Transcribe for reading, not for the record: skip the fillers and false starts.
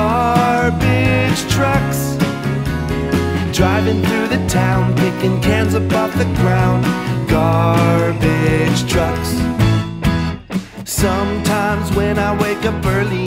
Garbage trucks driving through the town, picking cans up off the ground. Garbage trucks.